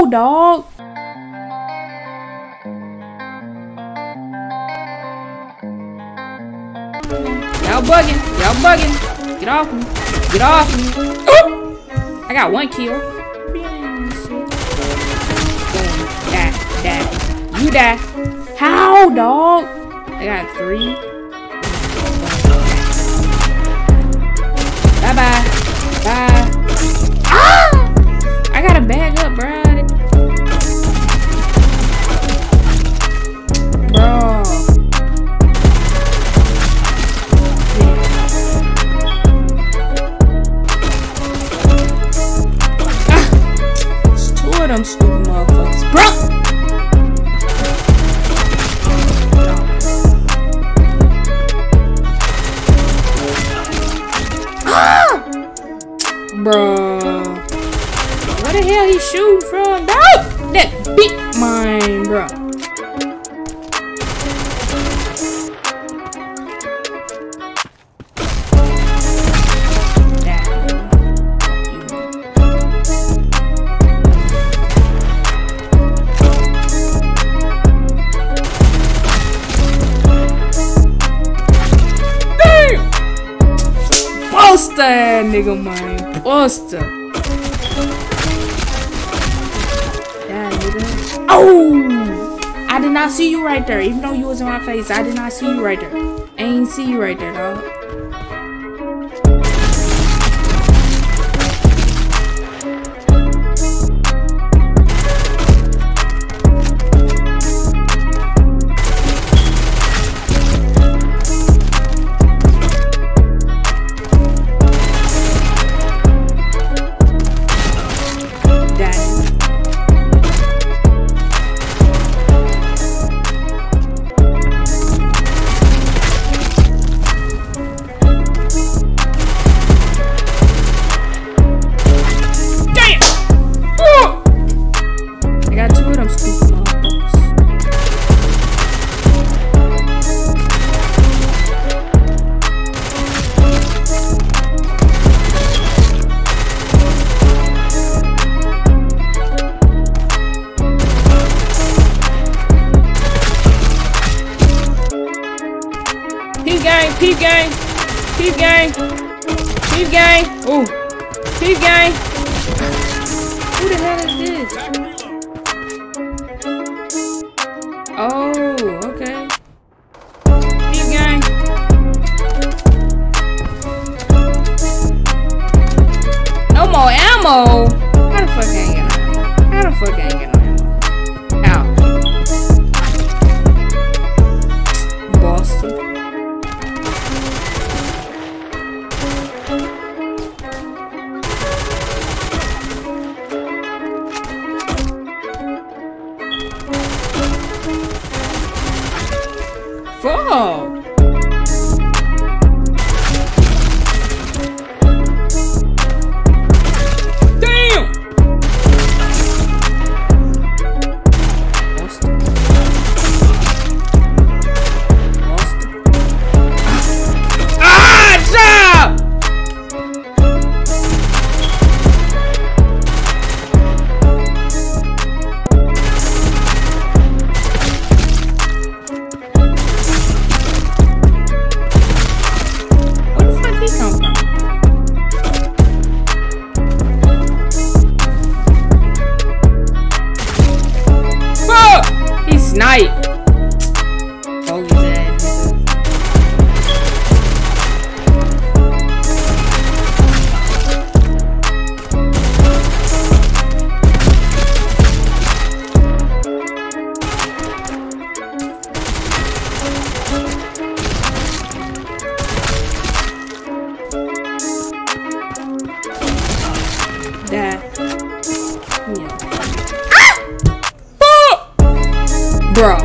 How, dog? Y'all bugging. Y'all bugging. Get off me. Get off me. Oh! I got 1 kill. Die. Die. You die. How, dog? I got 3. Bye-bye. Bye. Ah! I gotta bag up, bro. Bro. It's 2 of them stupid motherfuckers, bro. Bruh. Where the hell he shooting from? No! That beat mine, bruh. Damn! Buster that nigga, man. Buster. Oh! I did not see you right there. Even though you was in my face, I did not see you right there. I ain't see you right there, dog. Peep gang, peep gang, peep gang. Oh, peep gang. Who the hell is this? Oh, okay. Peep gang. No more ammo. How the fuck I ain't get no ammo? How the fuck I ain't get no ammo? Ow. Boston. Fuck! Damn! Lost. Lost. Ah! Job! Snipe! Oh, he's dead, That. Yeah. Ah! Bro.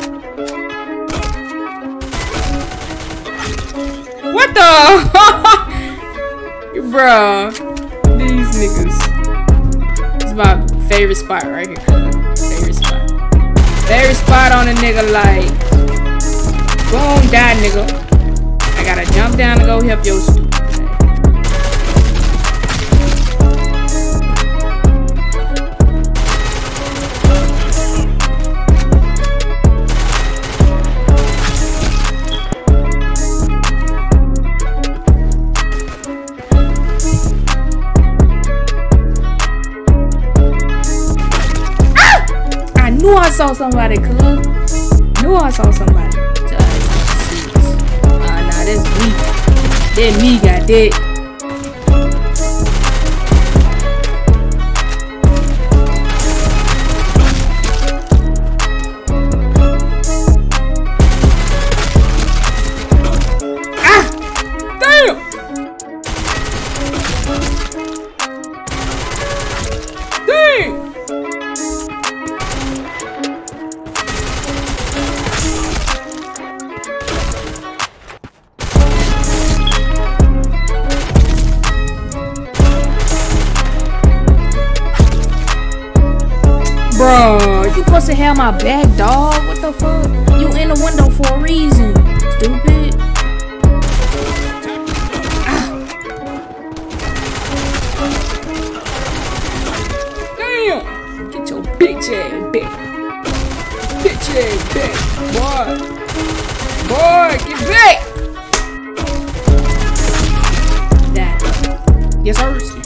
What the? Bruh. These niggas. It's my favorite spot right here. Favorite spot. Favorite spot on a nigga like. Boom, die nigga. I gotta jump down to go help your stupid ass. I knew I saw somebody, cuz. Knew I saw somebody. Nah, that's me. That me got that. Ah! Damn! Dang! Bro, you supposed to have my back, dog. What the fuck? You in the window for a reason, stupid. Ah. Damn! Get your bitch ass back. Bitch ass back, boy. Boy, get back. That. Yes, sir.